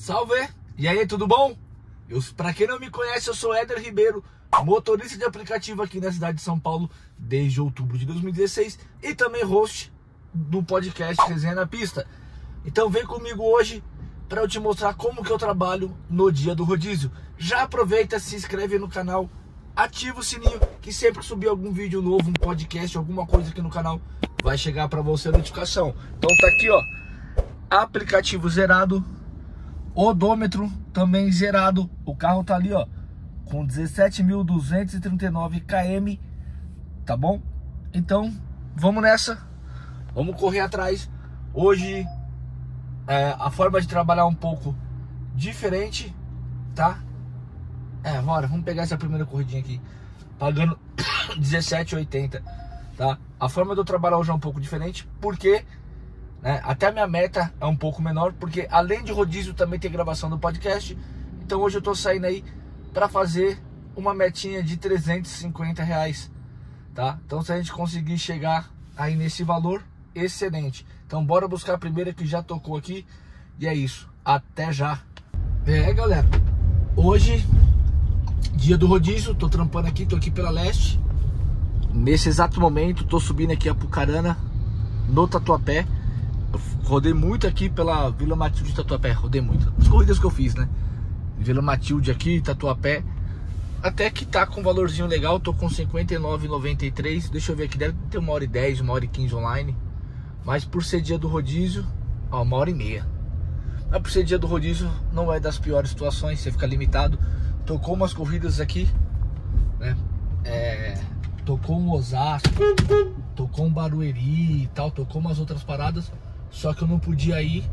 Salve! E aí, tudo bom? Pra quem não me conhece, eu sou Éder Ribeiro, motorista de aplicativo aqui na cidade de São Paulo desde outubro de 2016 e também host do podcast Resenha na Pista. Então vem comigo hoje para eu te mostrar como que eu trabalho no dia do rodízio. Já aproveita, se inscreve no canal, ativa o sininho que sempre que subir algum vídeo novo, um podcast, alguma coisa aqui no canal, vai chegar para você a notificação. Então tá aqui, ó, aplicativo zerado, odômetro também zerado, o carro tá ali, ó, com 17.239 km, tá bom? Então vamos nessa, vamos correr atrás. Hoje a forma de trabalhar é um pouco diferente, tá? Bora, vamos pegar essa primeira corridinha aqui, pagando 17,80, tá? A forma de eu trabalhar hoje é um pouco diferente, porque até a minha meta é um pouco menor, porque além de rodízio também tem gravação do podcast. Então hoje eu tô saindo aí para fazer uma metinha de R$350, tá? Então se a gente conseguir chegar aí nesse valor, excelente. Então bora buscar a primeira que já tocou aqui. E é isso, até já. Galera, hoje dia do rodízio, tô trampando aqui, tô aqui pela Leste. Nesse exato momento tô subindo aqui a Pucarana, no Tatuapé. Rodei muito aqui pela Vila Matilde de Tatuapé, rodei muito. As corridas que eu fiz, né? Vila Matilde aqui, Tatuapé. Até que tá com um valorzinho legal, tô com 59,93. Deixa eu ver aqui, deve ter 1h10, 1h15 online. Mas por ser dia do rodízio, ó, 1h30. Mas por ser dia do rodízio, não é das piores situações, você fica limitado. Tocou umas corridas aqui, né? Tocou um Osasco, tocou um Barueri e tal, tocou umas outras paradas. Só que eu não podia ir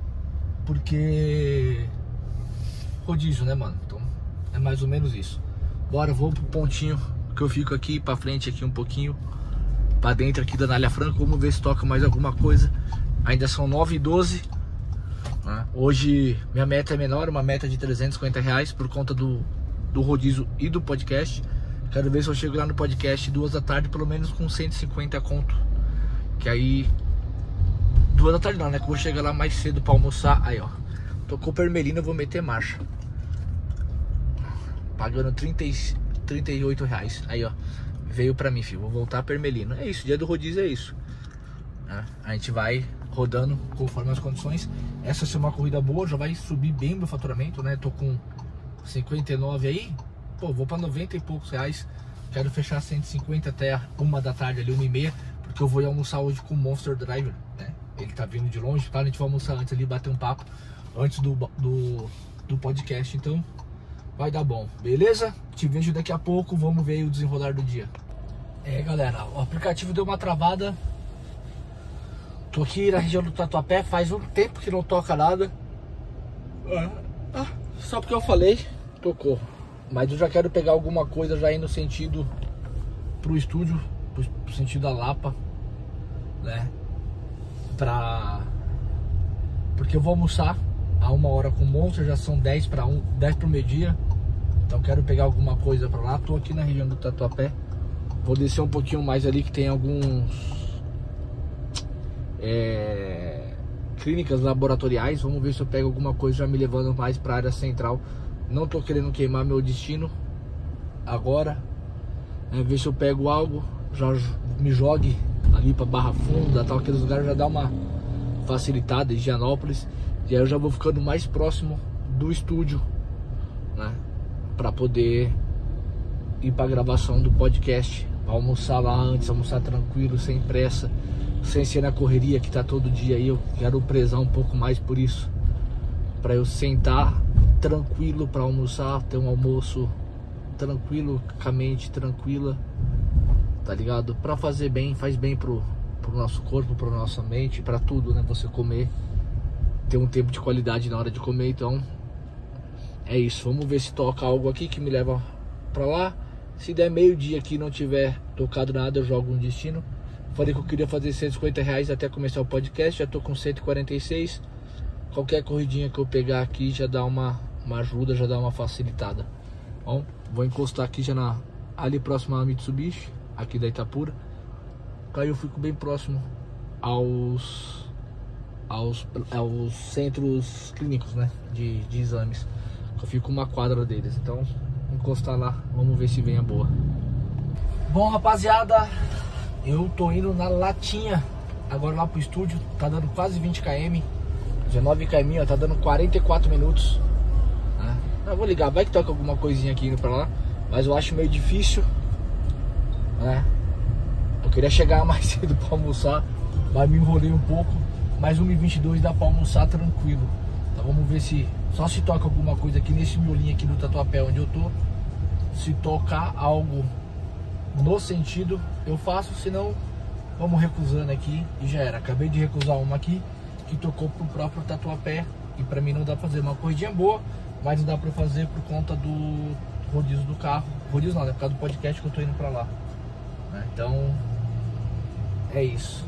porque rodízio, né, mano? Então é mais ou menos isso. Bora, vou pro pontinho que eu fico aqui pra frente aqui um pouquinho, pra dentro aqui da Anália Franco. Vamos ver se toca mais alguma coisa. Ainda são 9h12, né? Hoje minha meta é menor, uma meta de R$350 por conta do rodízio e do podcast. Quero ver se eu chego lá no podcast 2 da tarde, pelo menos com 150 conto. Que aí 2 da tarde não, né? Que eu vou chegar lá mais cedo pra almoçar. Aí, ó, tocou Permelina, eu vou meter marcha. Pagando R$38. Aí, ó, veio pra mim, filho. Vou voltar a Permelina. É isso, dia do rodízio é isso, né? A gente vai rodando conforme as condições. Essa é uma corrida boa, já vai subir bem meu faturamento, né? Tô com 59 aí. Pô, vou pra 90 e poucos reais. Quero fechar 150 até 1 da tarde ali, 1h30. Porque eu vou ir almoçar hoje com o Monster Driver, né? Ele tá vindo de longe, tá? A gente vai almoçar antes ali, bater um papo antes do podcast. Então vai dar bom, beleza? Te vejo daqui a pouco, vamos ver aí o desenrolar do dia. Galera, o aplicativo deu uma travada. Tô aqui na região do Tatuapé, faz um tempo que não toca nada. Só porque eu falei, tocou. Mas eu já quero pegar alguma coisa já indo no sentido pro estúdio, pro sentido da Lapa, né? Porque eu vou almoçar a 1h com o Monster, já são 10 para o meio-dia. Então quero pegar alguma coisa pra lá. Tô aqui na região do Tatuapé. Vou descer um pouquinho mais ali que tem alguns clínicas laboratoriais. Vamos ver se eu pego alguma coisa já me levando mais pra área central. Não tô querendo queimar meu destino agora, né? Ver se eu pego algo, já me jogue ali pra Barra Funda, tal, aqueles lugares já dá uma facilitada, Higienópolis. E aí eu já vou ficando mais próximo do estúdio, né? Pra poder ir pra gravação do podcast, pra almoçar lá antes, almoçar tranquilo, sem pressa, sem ser na correria que tá todo dia aí. Eu quero prezar um pouco mais por isso, pra eu sentar tranquilo pra almoçar, ter um almoço tranquilo, com a mente tranquila, tá ligado? Pra fazer bem, faz bem pro nosso corpo, pra nossa mente, pra tudo, né? Você comer, ter um tempo de qualidade na hora de comer. Então é isso, vamos ver se toca algo aqui que me leva pra lá. Se der meio-dia aqui e não tiver tocado nada, eu jogo um destino. Falei que eu queria fazer R$150 até começar o podcast, já tô com 146. Qualquer corridinha que eu pegar aqui já dá uma ajuda, já dá uma facilitada. Bom, vou encostar aqui já ali próximo à Mitsubishi, aqui da Itapura. Aí eu fico bem próximo aos centros clínicos, né, de exames. Eu fico uma quadra deles, então vou encostar lá, vamos ver se vem a boa. Bom, rapaziada, eu tô indo na latinha agora lá pro estúdio, tá dando quase 20 km, 19 km, ó, tá dando 44 minutos. Né? Eu vou ligar, vai que toca alguma coisinha aqui indo pra lá, mas eu acho meio difícil, né? Eu queria chegar mais cedo pra almoçar, mas me enrolei um pouco, mas 1h22 dá pra almoçar tranquilo. Então vamos ver se, só se toca alguma coisa aqui nesse miolinho aqui do Tatuapé onde eu tô. Se tocar algo no sentido, eu faço, senão vamos recusando aqui e já era. Acabei de recusar uma aqui que tocou pro próprio Tatuapé e pra mim não dá pra fazer uma corridinha boa, mas não dá pra fazer por conta do rodízio do carro. Rodízio não, é por causa do podcast que eu tô indo pra lá. Então é isso.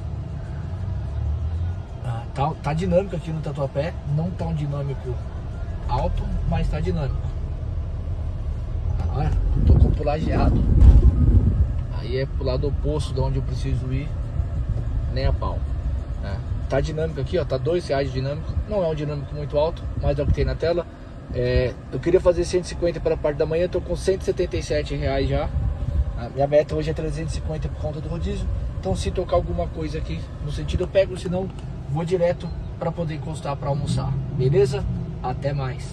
Tá dinâmico aqui no Tatuapé, não tão dinâmico alto, mas tá dinâmico. Olha, tocou pro lajeado. Aí é pro lado oposto de onde eu preciso ir, nem a pau. Tá dinâmico aqui, ó, tá R$2 de dinâmico. Não é um dinâmico muito alto, mas é o que tem na tela. Eu queria fazer 150 para a parte da manhã, tô com R$177 já. A minha meta hoje é 350 por conta do rodízio. Então se tocar alguma coisa aqui no sentido eu pego, senão vou direto para poder encostar para almoçar. Beleza? Até mais.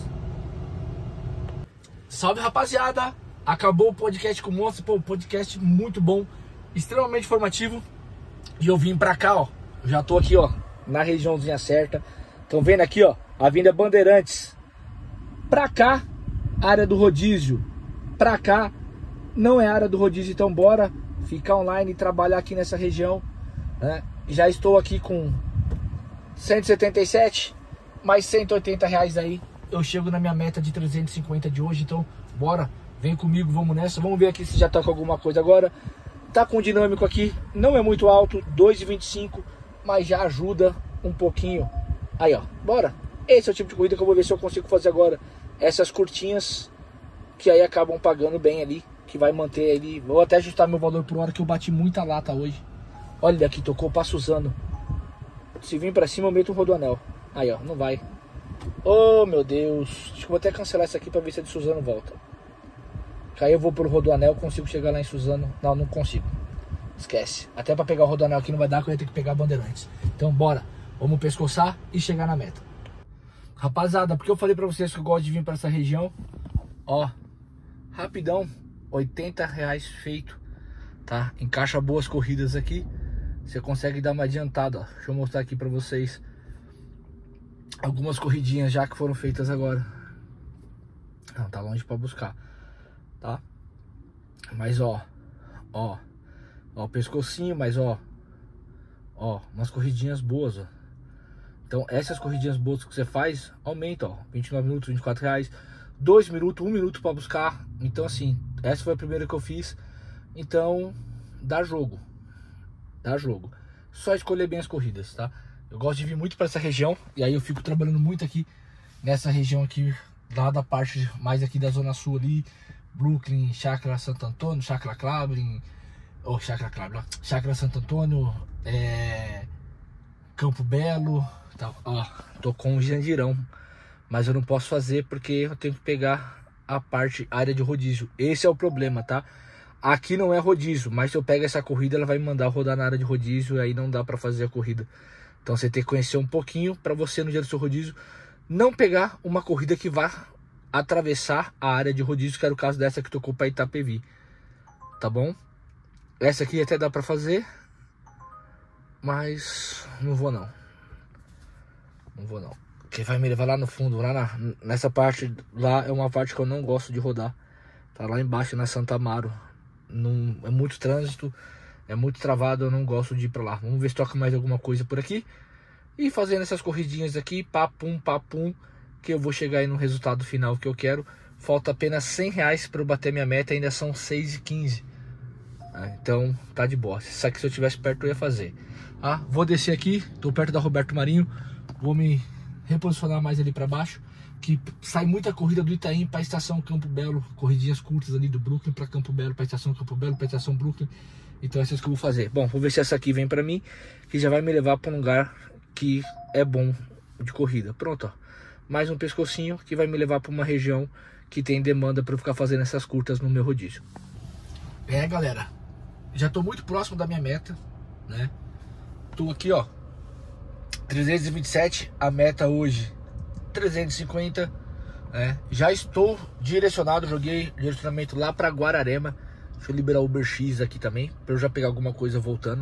Salve, rapaziada! Acabou o podcast com o Monstro. Pô, podcast muito bom, extremamente informativo. E eu vim pra cá, ó. Já tô aqui, ó, na regiãozinha certa. Estão vendo aqui, ó, Avenida Bandeirantes. Pra cá, área do rodízio. Pra cá, não é área do rodízio. Então bora ficar online e trabalhar aqui nessa região, né? Já estou aqui com 177, mais R$180 aí. Eu chego na minha meta de 350 de hoje. Então bora, vem comigo, vamos nessa. Vamos ver aqui se já tá com alguma coisa agora. Tá com dinâmico aqui, não é muito alto, 2,25, mas já ajuda um pouquinho. Aí, ó, bora. Esse é o tipo de corrida que eu vou ver se eu consigo fazer agora. Essas curtinhas, que aí acabam pagando bem ali, que vai manter ali. Vou até ajustar meu valor por hora, que eu bati muita lata hoje. Olha ele aqui, tocou pra Suzano. Se vir pra cima eu meto um rodoanel. Aí, ó, não vai. Oh, meu Deus. Acho que vou até cancelar isso aqui pra ver se a de Suzano volta. Aí eu vou pro Rodoanel, consigo chegar lá em Suzano. Não, não consigo. Esquece. Até pra pegar o Rodoanel aqui não vai dar, que eu ia ter que pegar a Bandeirantes. Então bora, vamos pescoçar e chegar na meta. Rapaziada, porque eu falei pra vocês que eu gosto de vir pra essa região. Ó, rapidão, R$80 feito, tá? Encaixa boas corridas aqui. Você consegue dar uma adiantada, ó. Deixa eu mostrar aqui pra vocês algumas corridinhas já que foram feitas agora. Não, tá longe pra buscar, tá? Mas ó o pescocinho, mas ó, umas corridinhas boas, ó. Então essas corridinhas boas que você faz, aumenta, ó, 29 minutos, R$24, 2 minutos, 1 minuto pra buscar. Então assim, essa foi a primeira que eu fiz. Então, dá jogo. Só escolher bem as corridas, tá? Eu gosto de vir muito pra essa região, e aí eu fico trabalhando muito aqui, nessa região aqui, lá da parte mais aqui da zona sul ali, Brooklyn, Chácara Santo Antônio, Chácara Clabrin, Chácara Santo Antônio, Campo Belo, tá, ó, tô com um Jandirão, mas eu não posso fazer porque eu tenho que pegar a área de rodízio. Esse é o problema, tá? Aqui não é rodízio, mas se eu pego essa corrida, ela vai me mandar rodar na área de rodízio, e aí não dá pra fazer a corrida. Então você tem que conhecer um pouquinho pra você, no dia do seu rodízio, não pegar uma corrida que vá atravessar a área de rodízio, que era o caso dessa que tocou para Itapevi, tá bom? Essa aqui até dá para fazer, mas não vou não, porque vai me levar lá no fundo, lá nessa parte lá, é uma parte que eu não gosto de rodar, tá lá embaixo na Santa Amaro, não, é muito trânsito, é muito travado, eu não gosto de ir para lá. Vamos ver se toca mais alguma coisa por aqui, e fazendo essas corridinhas aqui, papum, que eu vou chegar aí no resultado final que eu quero. Falta apenas R$100 para eu bater minha meta, ainda são 6h15. Então tá de boa. Isso aqui, se eu tivesse perto eu ia fazer. Vou descer aqui, tô perto da Roberto Marinho, vou me reposicionar mais ali para baixo, que sai muita corrida do Itaim para a estação Campo Belo, corridinhas curtas ali do Brooklyn para Campo Belo, para a estação Campo Belo, para a estação Brooklyn. Então essas que eu vou fazer. Bom, vou ver se essa aqui vem para mim, que já vai me levar para um lugar que é bom de corrida. Pronto, ó. Mais um pescocinho que vai me levar para uma região que tem demanda para eu ficar fazendo essas curtas no meu rodízio. Galera, já tô muito próximo da minha meta, né? Tô aqui, ó, 327, a meta hoje 350, né? Já estou direcionado, joguei direcionamento lá para Guararema. Deixa eu liberar o Uber X aqui também, para eu já pegar alguma coisa voltando.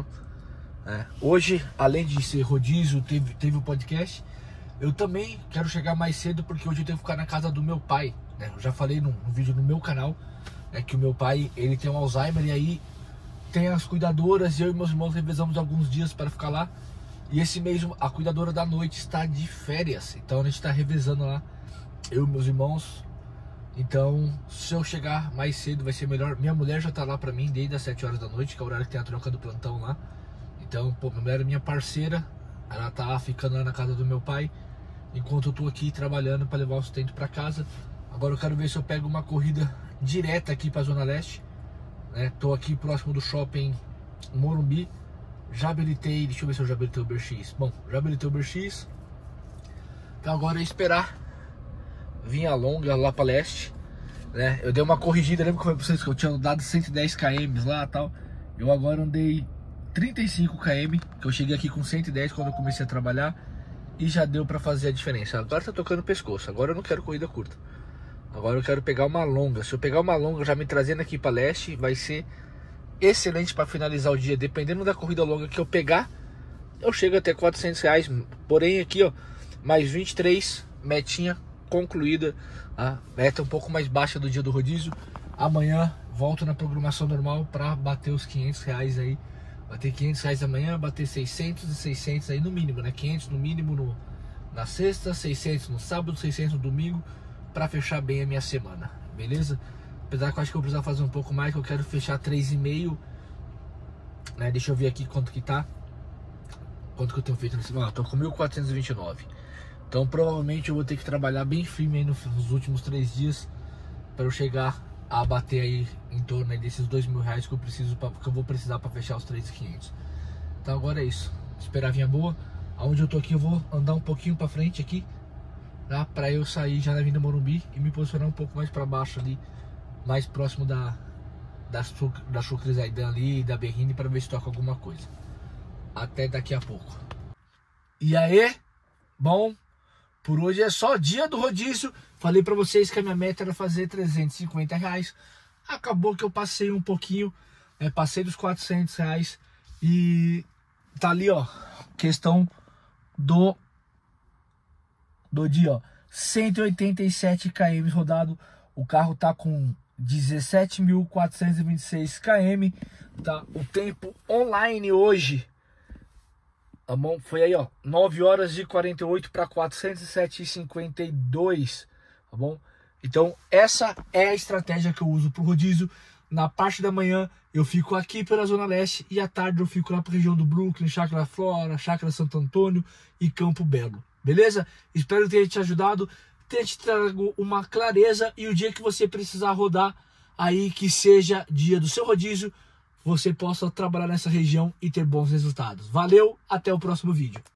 Hoje, além de ser rodízio, teve o podcast. Eu também quero chegar mais cedo, porque hoje eu tenho que ficar na casa do meu pai, né? Eu já falei num vídeo no meu canal, que o meu pai, ele tem um Alzheimer, e aí tem as cuidadoras, e eu e meus irmãos revezamos alguns dias para ficar lá. E esse mês a cuidadora da noite está de férias, então a gente está revezando lá, eu e meus irmãos. Então, se eu chegar mais cedo vai ser melhor. Minha mulher já tá lá pra mim desde as 7 horas da noite, que é o horário que tem a troca do plantão lá. Então, pô, minha mulher é minha parceira, ela tá ficando lá na casa do meu pai, enquanto eu tô aqui trabalhando para levar o sustento pra casa. Agora eu quero ver se eu pego uma corrida direta aqui pra Zona Leste, né? Tô aqui próximo do shopping Morumbi. Já habilitei, deixa eu ver se eu já habilitei o Uber X. Bom, já habilitei o Uber X. Então agora é esperar vinha longa lá pra leste, né? Eu dei uma corrigida, lembra que eu falei pra vocês que eu tinha dado 110 km lá e tal? Eu agora andei 35 km, que eu cheguei aqui com 110 quando eu comecei a trabalhar, e já deu pra fazer a diferença. Agora tá tocando o pescoço, agora eu não quero corrida curta. Agora eu quero pegar uma longa. Se eu pegar uma longa já me trazendo aqui pra leste, vai ser excelente pra finalizar o dia. Dependendo da corrida longa que eu pegar, eu chego até R$400. Porém aqui, ó, mais 23, metinha concluída. A meta um pouco mais baixa do dia do rodízio. Amanhã volto na programação normal para bater os R$500 aí. Bater R$500 amanhã, bater 600 e 600 aí no mínimo, né? 500 no mínimo na sexta, 600 no sábado, 600 no domingo, para fechar bem a minha semana, beleza? Apesar que eu acho que eu vou precisar fazer um pouco mais, que eu quero fechar 3,5, né? Deixa eu ver aqui quanto que tá. Quanto que eu tenho feito nesse momento? Tô com 1.429. Então provavelmente eu vou ter que trabalhar bem firme aí nos últimos 3 dias para eu chegar a bater aí em torno aí desses R$2.000 que eu preciso, que eu vou precisar para fechar os 3.500. Então agora é isso. Esperar a vinha boa. Aonde eu tô aqui eu vou andar um pouquinho para frente aqui, tá? Para eu sair já na Avenida Morumbi e me posicionar um pouco mais para baixo ali, mais próximo da Chucre Zaidan ali, da Berrine, para ver se toca alguma coisa. Até daqui a pouco. E aí, bom, por hoje é só dia do rodízio. Falei pra vocês que a minha meta era fazer R$350. Acabou que eu passei um pouquinho, passei dos R$400. E tá ali, ó, questão do dia, ó, 187 km rodado. O carro tá com 17.426 km, tá? O tempo online hoje, tá bom? Foi aí, ó, 9 horas e 48 para 407,52, tá bom? Então essa é a estratégia que eu uso pro rodízio. Na parte da manhã eu fico aqui pela Zona Leste e à tarde eu fico lá pra região do Brooklyn, Chácara Flora, Chácara Santo Antônio e Campo Belo, beleza? Espero ter te ajudado, ter te trago uma clareza, e o dia que você precisar rodar aí, que seja dia do seu rodízio, você possa trabalhar nessa região e ter bons resultados. Valeu, até o próximo vídeo.